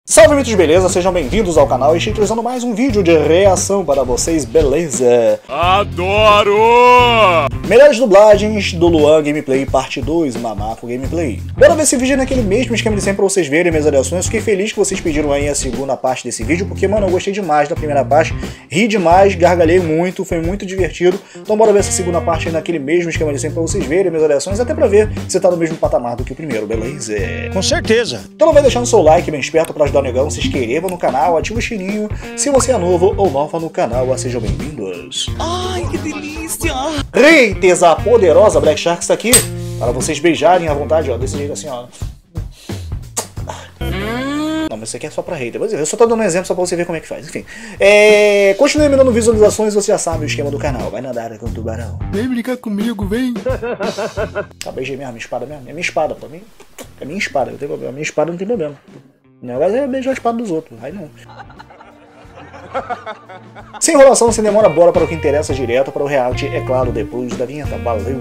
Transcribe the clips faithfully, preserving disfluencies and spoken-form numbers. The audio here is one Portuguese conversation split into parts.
Salve, mitos, beleza? Sejam bem-vindos ao canal. Estou trazendo mais um vídeo de reação para vocês, beleza? Adoro! Melhores dublagens do Luan Gameplay Parte dois, Mamako Gameplay. Bora ver esse vídeo naquele mesmo esquema de sempre pra vocês verem minhas reações. Fiquei feliz que vocês pediram aí a segunda parte desse vídeo, porque, mano, eu gostei demais da primeira parte. Ri demais, gargalhei muito, foi muito divertido. Então bora ver essa segunda parte aí naquele mesmo esquema de sempre pra vocês verem minhas reações, até pra ver se tá no mesmo patamar do que o primeiro, beleza? Com certeza. Então não vai deixando seu like bem esperto pra ajudar o negão, se inscreva no canal, ativa o sininho. Se você é novo ou nova no canal, sejam bem-vindos. Ai, que delícia! Haters, a poderosa Black Shark está aqui para vocês beijarem à vontade, ó, desse jeito assim, ó. Não, mas isso aqui é só pra hater, mas eu só tô dando um exemplo só pra você ver como é que faz, enfim. É... Continue me dando visualizações, você já sabe o esquema do canal, vai nadar com o tubarão. Vem brincar comigo, vem! Tá, beijei mesmo, minha espada mesmo, é minha espada, pra mim, é minha espada, não tem problema, minha espada não tem problema. O negócio é beijar a espada dos outros, aí não. Sem enrolação, sem demora, bora para o que interessa, direto para o reality, é claro, depois da vinheta. Valeu!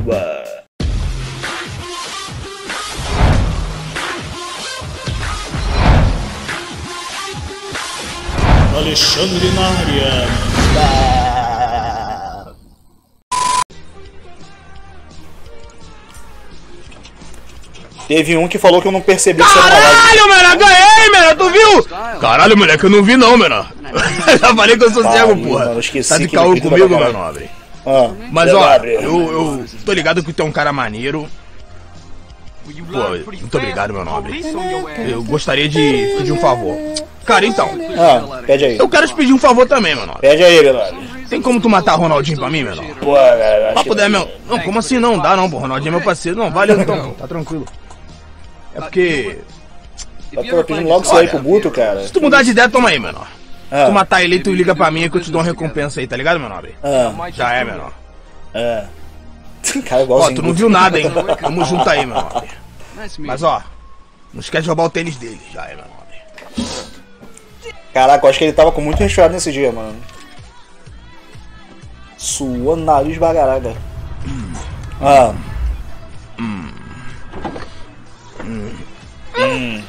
Alexandre na área. Ah. Teve um que falou que eu não percebi que você era uma live. Caralho, mano, ganhei, mano, tu viu? Caralho, moleque, eu não vi não, mano. Já falei que eu sou cego, porra. Mano, tá de caô comigo, meu nobre. Ah, Mas ó, eu, eu tô ligado que tu é um cara maneiro. Pô, muito obrigado, meu nobre. Eu gostaria de pedir um favor. Cara, então. Ah, pede aí. Eu quero te pedir um favor também, meu nobre. Pede aí, meu nobre. Tem como tu matar o Ronaldinho pra mim, meu nobre? Pô, cara, Pra poder, meu. Não, como assim não? Dá não, pô. Ronaldinho é meu parceiro. Não, valeu então, tá tranquilo. É porque. Tá pedindo logo isso aí pro Guto, cara. Se tu mudar de ideia, toma aí, menor. Ah. Tu matar ele, tu liga pra mim que eu te dou uma recompensa aí, tá ligado, meu nobre? Ah. Já é, menor. É. Cara, Ó, igualzinho. tu não viu nada, hein? Tamo junto aí, meu nobre. Mas ó, não esquece de roubar o tênis dele. Já é, meu nobre. Caraca, eu acho que ele tava com muito resfriado nesse dia, mano. Suando nariz bagaraga. Hum. Ah. Hum. Hum. Hum.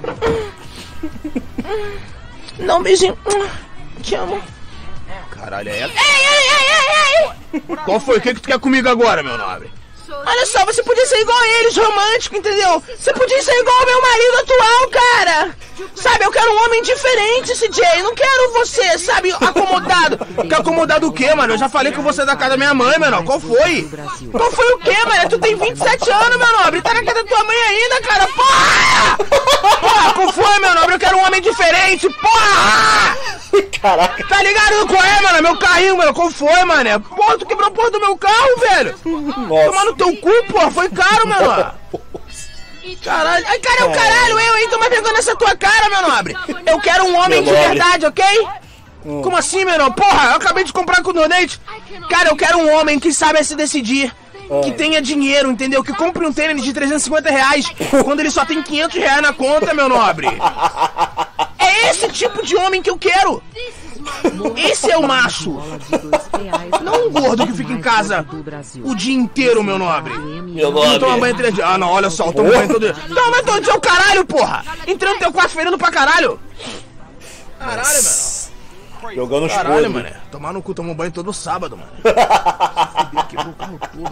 Não, beijinho. Te amo. Caralho, é ela? Ei, ei, ei, ei, ei! Qual foi? O que, que tu quer comigo agora, meu nobre? Olha só, você podia ser igual a eles, romântico, entendeu? Você podia ser igual ao meu marido atual, cara! Sabe, eu quero um homem diferente, C J. Não quero você, sabe, acomodado. Quer acomodado o quê, mano? Eu já falei que você é da casa da minha mãe, mano. Qual foi? Qual foi o quê, mano? Tu tem vinte e sete anos, meu nobre. Tá na casa da tua mãe ainda, cara. Porra! Porra, qual foi, meu nobre? Eu quero um homem diferente, porra! Caraca. Tá ligado qual é, mano? Meu carrinho, mano. Qual foi, mano? Porra, tu quebrou a porra do meu carro, velho. Nossa. Tomar no teu cu, porra. Foi caro, mano. Caralho. Ai, cara, é o caralho, eu, hein? Tô mais pegando essa tua cara, meu nobre. Eu quero um homem de verdade, ok? Hum. Como assim, meu nome? Porra, eu acabei de comprar com o donate. Cara, eu quero um homem que saiba se decidir. Que tenha dinheiro, entendeu? Que compre um tênis de trezentos e cinquenta reais quando ele só tem quinhentos reais na conta, meu nobre. É esse tipo de homem que eu quero. Esse é o macho. Não um gordo que fica em casa o dia inteiro, meu nobre. Meu nobre. Toma banho três dias. Ah, não, olha só, eu tomo banho todo dia. Toma banho todo dia, o caralho, porra. Entrando no teu quarto ferindo pra caralho. Caralho, mano. Jogando os Caralho, podres. mano. Tomar no cu, tomar banho todo sábado, mano. Quebrou o carro todo.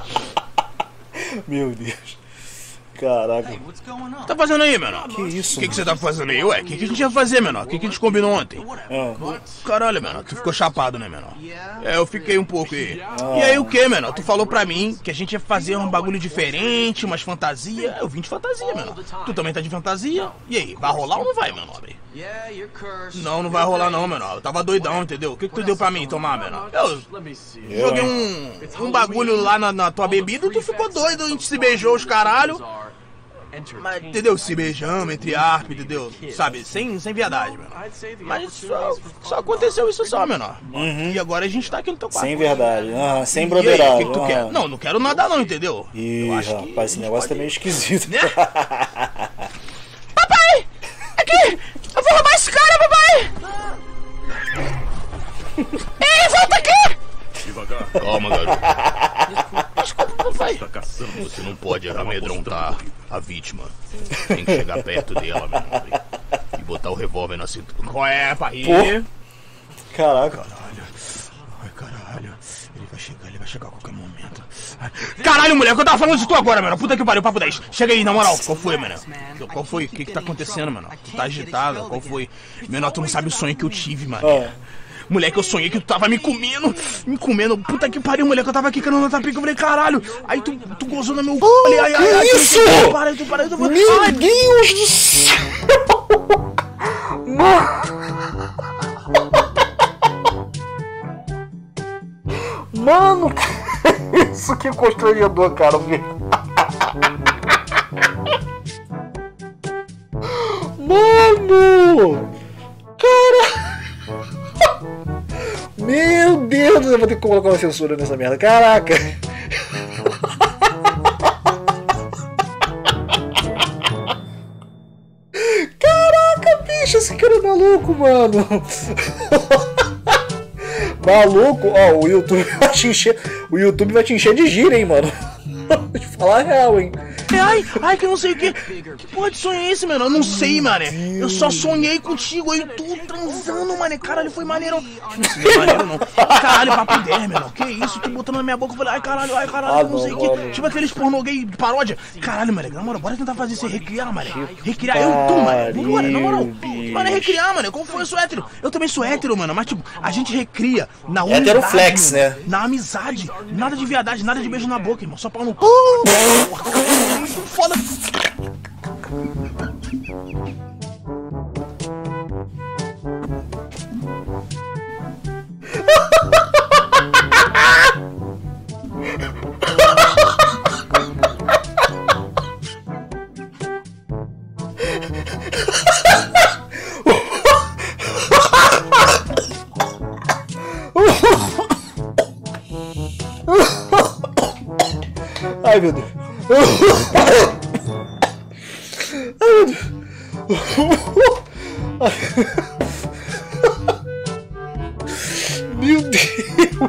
Meu Deus. Caraca. O que tá fazendo aí, menor? Que isso, O que, que você tá fazendo aí? Ué, o que, que a gente ia fazer, menor? O que, que a gente combinou ontem? Ah. Caralho, menor, tu ficou chapado, né, menor? É, eu fiquei um pouco aí. E aí o que, menor? Tu falou pra mim que a gente ia fazer um bagulho diferente, umas fantasia. Eu vim de fantasia, menor. Tu também tá de fantasia? E aí, vai rolar ou não vai, meu nobre? Não, não vai rolar não, menor. Eu tava doidão, entendeu? O que, que tu deu pra mim tomar, menor? Eu joguei um, um bagulho lá na, na tua bebida e tu ficou doido, a gente se beijou os caralho. Mas, entendeu? Se beijamos, entre aspas, entendeu? Sabe? Sem, sem viadagem, menor. Mas só, só aconteceu isso só, menor. Uhum. E agora a gente tá aqui no teu quarto. Sem verdade, ah, sem E aí, broderado. o que, que tu ah. quer? Não, não quero nada não, entendeu? Ih, Eu acho rapaz, que esse negócio tá meio esquisito. Né? Papai! Aqui! Eu vou roubar esse cara, papai! Ei, volta aqui! Devagar. Calma, garoto. Desculpa, papai. Tá caçando, você não pode amedrontar a vítima. Tem que chegar perto dela, meu nobre. E botar o revólver na cintura. Qual é, Parry? Caraca. Caralho. Ai, caralho. Ele vai chegar, ele vai chegar a qualquer momento. Ai. Caralho, moleque, eu tava falando de tu agora, mano. Puta que pariu, papo dez. Chega aí, na moral. Qual foi, mano? Qual foi? O que que tá acontecendo, mano? Tu tá agitado? Qual foi? Menor, tu não sabe o sonho que eu tive, mano. Ah. Moleque, eu sonhei que tu tava me comendo, me comendo. Puta que pariu, moleque, eu tava aqui querendo na pica. Eu falei, caralho. Aí tu, tu gozou no meu c... Oh, ai, ai, que ai, isso? Tu para, tu para, tu para. Meu Ai, Deus do céu. Mano, isso que é constrangedor, cara. Mano, cara. Meu Deus, eu vou ter que colocar uma censura nessa merda. Caraca. Caraca, bicho, esse cara é maluco, mano. Maluco, ó, o YouTube vai te encher, o YouTube vai te encher de gira, hein, mano. Vou te falar a real, hein. Ai, ai, que não sei o que. Que porra de sonho é esse, mano? Eu não sei, mano. Eu só sonhei contigo aí, tu transando, mano. Caralho, foi maneiro. Não sei, maneiro não. Caralho, papo dez, mano. Que isso? Tu botando na minha boca, eu falei, ai, caralho, ai, caralho, Ah, não sei o que. Tipo aqueles pornô gay de paródia. Caralho, mano, na moral, bora tentar fazer isso aí, recriar, mano. Recriar, eu tu, mano. Vambora, na moral. Mano, é recriar, mano. Como foi? Eu sou hétero. Eu também sou hétero, mano. Mas, tipo, a gente recria na unidade. Hétero flex, né? Na amizade. Nada de viadagem, nada de beijo na boca, irmão. Só pau no cu. Foda. Ai, meu Deus. Meu Deus.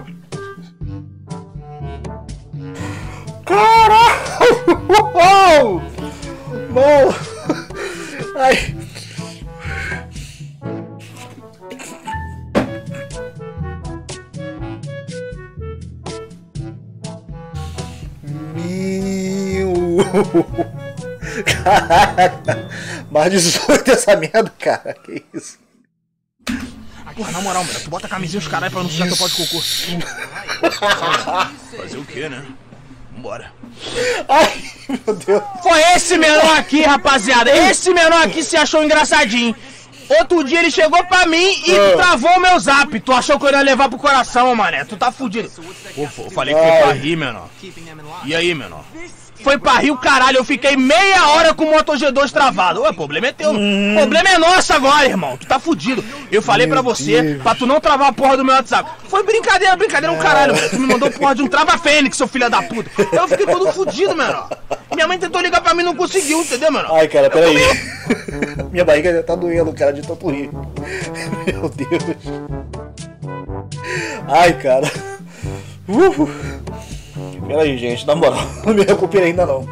Caralho. Mano. Ai. Caraca, mais dezoito essa merda, cara. Que isso? Porra, na moral, mano, tu bota a camisinha os caralho pra não sujar teu pó de cocô. Fazer o quê, né? Vambora. Ai, meu Deus. Foi esse menor aqui, rapaziada. Esse menor aqui se achou engraçadinho. Outro dia ele chegou pra mim e ah. travou o meu zap. Tu achou que eu ia levar pro coração, mané. Tu tá fudido. Pô, eu falei que foi pra rir, menor. E aí, menor? Foi pra rir o caralho, eu fiquei meia hora com o Moto G dois travado. Ué, o problema é teu. O hum. problema é nosso agora, irmão. Tu tá fudido. Eu falei meu pra você, Deus. Pra tu não travar a porra do meu WhatsApp. Foi brincadeira, brincadeira, um caralho, mano. Tu me mandou porra de um trava-fênix, seu filho da puta. Eu fiquei todo fudido, mano. Minha mãe tentou ligar pra mim e não conseguiu, entendeu, mano? Ai, cara, peraí. Minha barriga tá doendo, cara, de tanto rir. Meu Deus. Ai, cara. Uh. Peraí, gente, na moral, não me recuperei ainda não.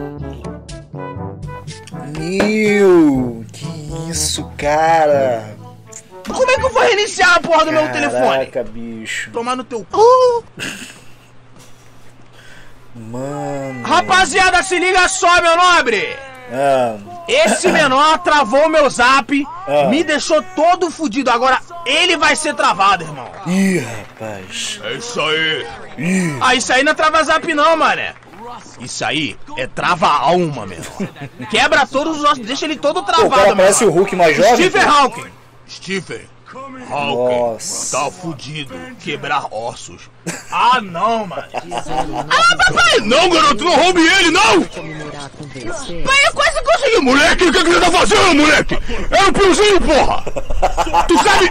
Meu, que isso, cara. Como é que eu vou reiniciar a porra do Caraca, meu telefone? Caraca, bicho. Tomar no teu cu. Mano. Rapaziada, se liga só, meu nobre. Ah. Esse menor travou meu zap, ah. me deixou todo fudido. Agora ele vai ser travado, irmão. Ih, rapaz. É isso aí. Ih. Ah, isso aí não é trava zap não, mané. Isso aí é trava alma, meu. Quebra todos os ossos, deixa ele todo travado, mano. Parece o Hulk mais jovem. Stephen Hawking. Stephen Hawking. Nossa. Tá fudido. Quebrar ossos. Ah, não, mano. Ah, papai! Não, garoto, não roube ele, não! Pai, eu quase consegui. Moleque, o que, que você tá fazendo, moleque? É um piozinho, porra! Tu sabe...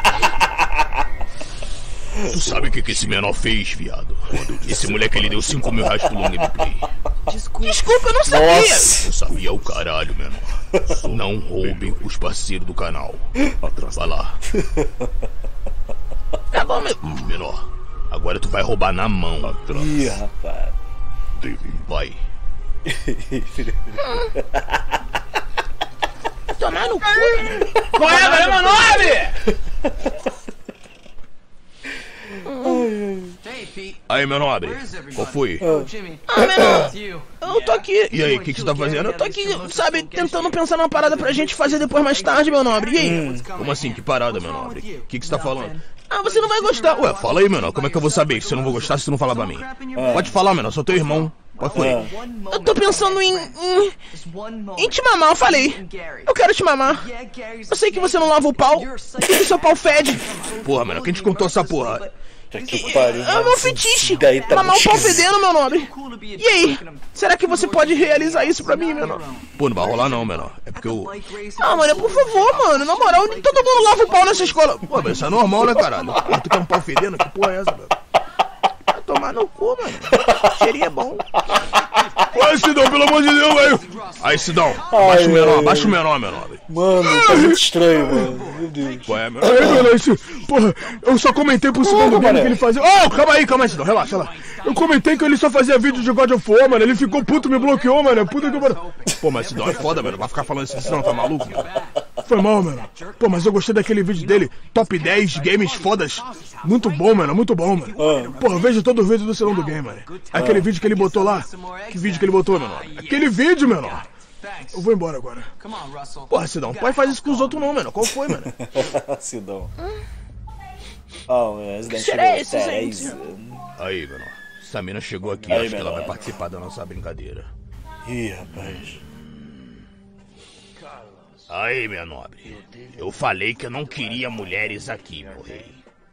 Tu sabe o que, que esse menor fez, viado? Esse moleque, ele deu cinco mil reais pro Long Gameplay. Desculpa. Desculpa, eu não sabia. Nossa. Eu sabia o caralho, menor. Não roubem os parceiros do canal. Vai lá. Tá bom, meu... Menor, agora tu vai roubar na mão. Ih, rapaz. Vai. Tu tomar no cu, mano. Qual é, meu nobre? Aí, meu nobre, qual foi? Ah, menor, eu tô aqui. E aí, o que, que você tá fazendo? Eu tô aqui, sabe, tentando pensar numa parada pra gente fazer depois mais tarde, meu nobre. E aí? Hum. Como assim, que parada, meu nobre? O que, que você tá falando? Ah, você não vai gostar. Ué, fala aí, menor, como é que eu vou saber se eu não vou gostar se tu não falar pra mim? Ah. Pode falar, menor, sou teu irmão. Qual foi? Ah. Eu tô pensando em, em... em te mamar, eu falei. Eu quero te mamar. Eu sei que você não lava o pau, e que seu pau fede. Porra, menor, quem te contou essa porra? Que pariu, é o meu fetiche, tá mamar o pau fedendo, meu nobre. E aí, será que você pode realizar isso pra mim, menor? Pô, não vai rolar não, menor. É porque eu... Ah, mano, por favor, mano, na moral, todo mundo lava o pau nessa escola. Pô, mas isso é normal, né, caralho? Pô, tu quer um pau fedendo? Que porra é essa, velho? Vai tomar no cu, mano. Cheirinho é bom. Ô, Sidão, pelo amor de Deus, velho. Aí, Sidão, abaixa o menor, abaixa o menor, menor. Mano, tá muito estranho, mano. Meu Deus. Qual é, menor? Aí, menor, esse... Porra, eu só comentei pro segundo game que ele fazia... Oh, calma aí, calma aí, Sidão, relaxa, relaxa. Eu comentei que ele só fazia vídeo de God of War, mano. Ele ficou puto, me bloqueou, mano. Puta que pariu. Pô, mas Sidão é foda, mano. Vai ficar falando assim, Sidão, tá maluco, mano? Foi mal, mano. Pô, mas eu gostei daquele vídeo dele. Top dez games fodas. Muito bom, mano. Muito bom, mano. Pô, eu vejo todo o vídeo do Salão do Game, mano. Aquele vídeo que ele botou lá. Que vídeo que ele botou, menor? Aquele vídeo, menor. Eu vou embora agora. Porra, Sidão, não pode fazer isso com os outros não, mano. Qual foi, mano? Sidão. Oh, que será é esse, gente? Aí, menor. Essa mina chegou aqui. Aí, acho menor. Que ela vai participar da nossa brincadeira. Ih, rapaz. Aí, minha nobre. Eu falei que eu não queria mulheres aqui, meu rei.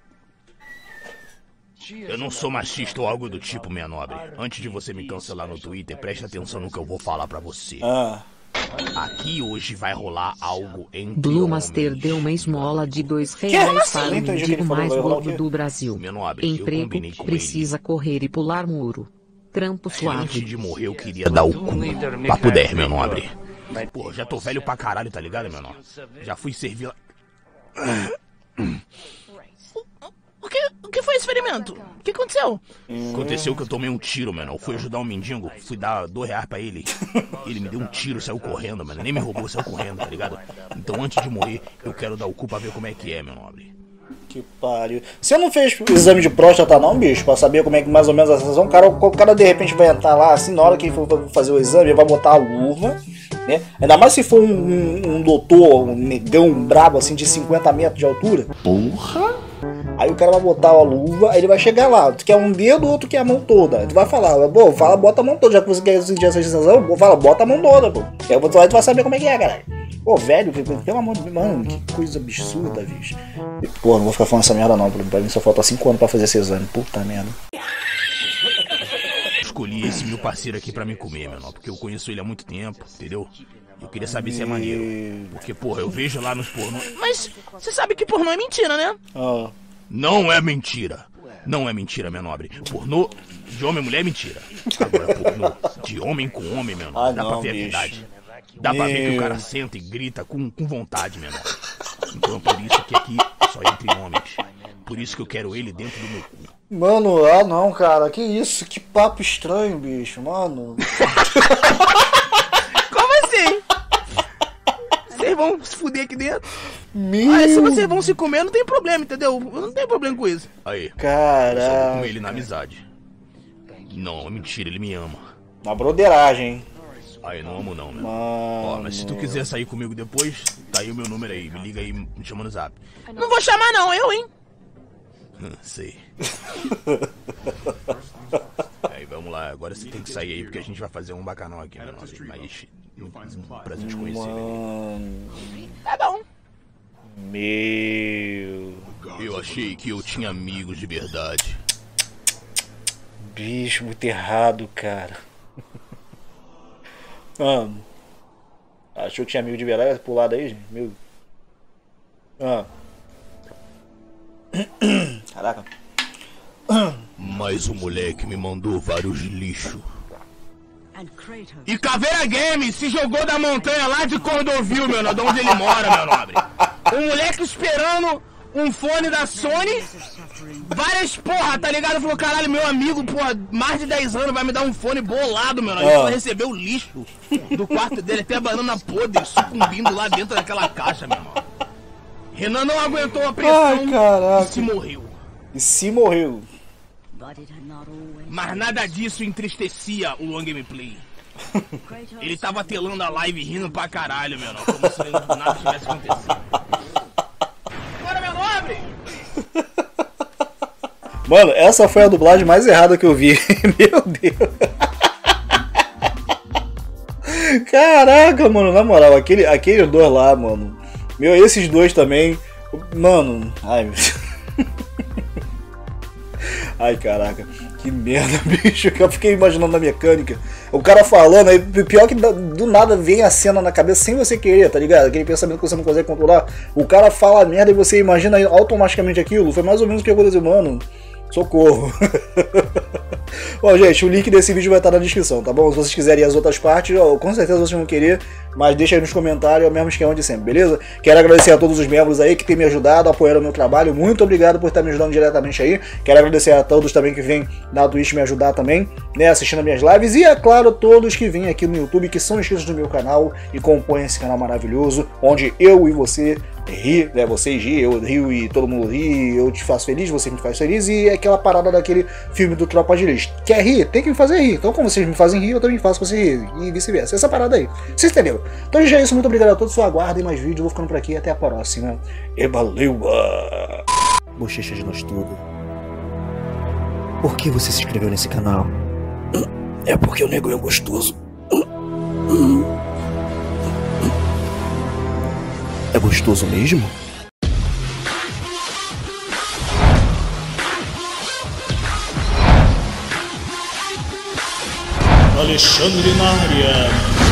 Eu não sou machista ou algo do tipo, minha nobre. Antes de você me cancelar no Twitter, preste atenção no que eu vou falar pra você. Ah. Aqui hoje vai rolar algo entre Blue Master deu uma esmola de dois reais para o mendigo mais gordo do Brasil. Nobre, emprego, precisa ele. correr e pular muro. Trampo suave. Antes de morrer eu queria dar o cu. Papo dez, meu nobre. Pô, já tô velho pra caralho, tá ligado, meu nobre? Já fui servir lá... O que, o que foi esse ferimento? O que aconteceu? Hum. Aconteceu que eu tomei um tiro, mano. Eu fui ajudar um mendigo, fui dar dois reais pra ele. Ele me deu um tiro, saiu correndo, mano. Nem me roubou, saiu correndo, tá ligado? Então antes de morrer, eu quero dar o cu pra ver como é que é, meu nobre. Que pariu. Você não fez exame de próstata não, bicho? Pra saber como é que mais ou menos a sensação? O cara, o cara de repente vai entrar lá, assim, na hora que ele for fazer o exame, ele vai botar a luva, né? Ainda mais se for um, um, um doutor, um negão, um brabo, assim, de cinquenta metros de altura. Porra! Aí o cara vai botar a luva, aí ele vai chegar lá. Tu quer um dedo, outro quer a mão toda. Tu vai falar, pô, fala, bota a mão toda. Já que você quer sentir essa sensação, fala, bota a mão toda, pô. Aí tu vai saber como é que é, caralho. Pô, velho, pelo amor de Deus, mano, que coisa absurda, bicho. Pô, não vou ficar falando essa merda não, pra mim só falta cinco anos pra fazer esse exame. Puta merda. Escolhi esse meu parceiro aqui pra me comer, menor, porque eu conheço ele há muito tempo, entendeu? Eu queria saber se é maneiro. Porque, porra, eu vejo lá nos pornô. Mas você sabe que pornô é mentira, né? Ah. Não é mentira. Não é mentira, meu nobre. Pornô de homem e mulher é mentira. Agora, pornô de homem com homem, meu nobre, ah, dá não, pra ver bicho. a verdade. Dá meu. pra ver que o cara senta e grita com, com vontade, meu nobre. Então, por isso que aqui só entre homens. Por isso que eu quero ele dentro do meu cu. Mano, ah não, cara. Que isso? Que papo estranho, bicho, mano. Como assim? Vocês vão se fuder aqui dentro? Meu... Aí se vocês vão se comer, não tem problema, entendeu? Eu não tenho problema com isso. Aí, caraca. eu só vou comer ele na amizade. Não, é mentira, ele me ama. Uma broderagem, hein? Aí, não amo não, meu. Mano... Ó, mas se tu quiser sair comigo depois, tá aí o meu número aí. Me liga aí, me chama no zap. Não vou chamar não, eu, hein? Sei. Aí, vamos lá. Agora você tem que sair aí, porque a gente vai fazer um bacanal aqui, meu nome. Mas, um prazer te conhecer, mano... Tá bom. Meu... Eu achei que eu tinha amigos de verdade. Bicho, muito errado, cara. Mano... Achou que tinha amigo de verdade pro lado aí, gente? Meu... Ah... Caraca. Mas o moleque me mandou vários lixo. E Caveira Games se jogou da montanha lá de Cordovil, meu, de onde ele mora, meu nobre. O moleque esperando um fone da Sony, várias porra, tá ligado? Falou, caralho, meu amigo, porra, mais de dez anos vai me dar um fone bolado, meu irmão. Ele só recebeu o lixo do quarto dele, até a banana podre sucumbindo lá dentro daquela caixa, meu irmão. Renan não aguentou a pressão. Ai, caraca. E se morreu. E se morreu. Mas nada disso entristecia o Luan Gameplay. Ele tava telando a live rindo pra caralho, meu irmão, como se nada tivesse acontecido. Bora, meu nobre! Mano, essa foi a dublagem mais errada que eu vi. Meu Deus. Caraca, mano, na moral, aquele, aqueles dois lá, mano. Meu, esses dois também. Mano, ai, meu Deus. Ai, caraca, que merda, bicho. Eu fiquei imaginando a mecânica. O cara falando, aí pior que do nada vem a cena na cabeça sem você querer, tá ligado? Aquele pensamento que você não consegue controlar. O cara fala merda e você imagina automaticamente aquilo. Foi mais ou menos o que aconteceu, mano. Socorro. Bom, gente, o link desse vídeo vai estar na descrição, tá bom? Se vocês quiserem as outras partes, ó, com certeza vocês vão querer, mas deixa aí nos comentários, é o mesmo esquema de sempre, beleza? Quero agradecer a todos os membros aí que têm me ajudado, apoiando o meu trabalho. Muito obrigado por estar me ajudando diretamente aí. Quero agradecer a todos também que vêm na Twitch me ajudar também, né, assistindo as minhas lives. E, é claro, todos que vêm aqui no YouTube, que são inscritos no meu canal e compõem esse canal maravilhoso, onde eu e você ri, né, vocês ri, eu rio e todo mundo ri, eu te faço feliz, você me faz feliz, e é aquela parada daquele filme do Tropa de Elite. Quer rir? Tem que me fazer rir. Então, como vocês me fazem rir, eu também faço você rir, e vice-versa. Essa parada aí. Vocês entenderam? Então, já é isso. Muito obrigado a todos. Só aguardem mais vídeos. Eu vou ficando por aqui. Até a próxima. E valeu! Bochecha de nós tudo. Por que você se inscreveu nesse canal? É porque o nego é gostoso. É gostoso mesmo? Alexandre na área.